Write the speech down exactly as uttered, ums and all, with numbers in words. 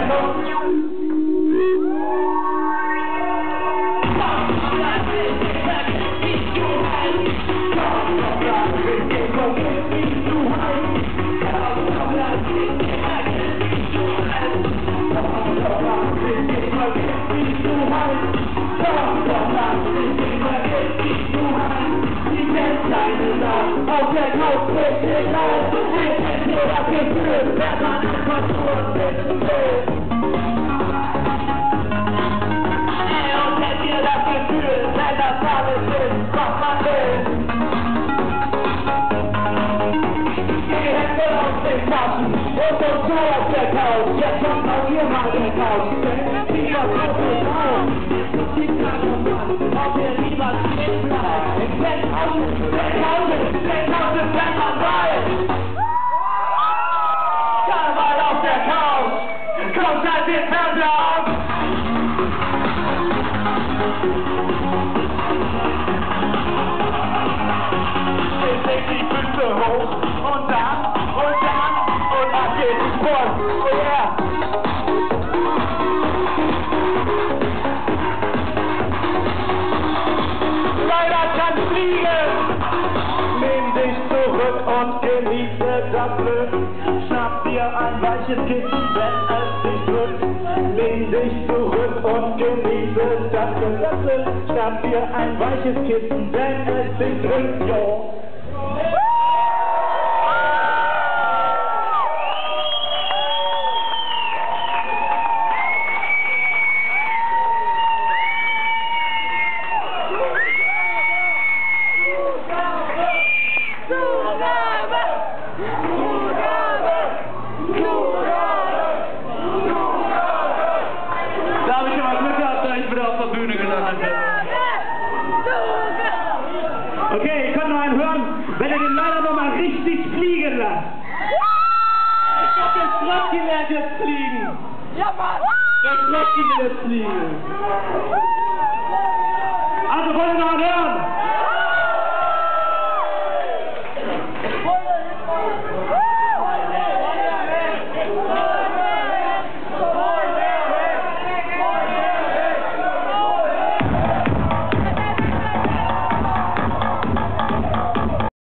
Auf der Couch mit den Augen, ich hätte dir das Gefühl, wer man einfach nur sitzen will. Ey, und hätte dir das Gefühl, wenn das alles ist, was man will. Die Hände aus den Taschen und uns so auf der Couch, jetzt kommt auch hier mal der Couch. Die was wirklich auf, die kleine Mann, ob ihr lieber stehen bleibt. Im Penthouse, Penthouse, Penthouse ist, wenn man weiß. Karneval auf der Couch, kommt halt den Fernseher auf. Ich leg die Füße hoch und dann, und dann, und ab geht die Post. Oh yeah. Lehn dich zurück und genieße das Glück. Schnapp dir ein weiches Kissen, wenn es dich drückt. Lehn dich zurück und genieße das Glück. Schnapp dir ein weiches Kissen, wenn es dich drückt. Jo. Okay, ich kann noch einen hören, wenn ihr den leider noch mal richtig fliegen lasst. Ich glaub, der Slotki lernt jetzt fliegen. Ja, Mann! Der Slotki will jetzt fliegen.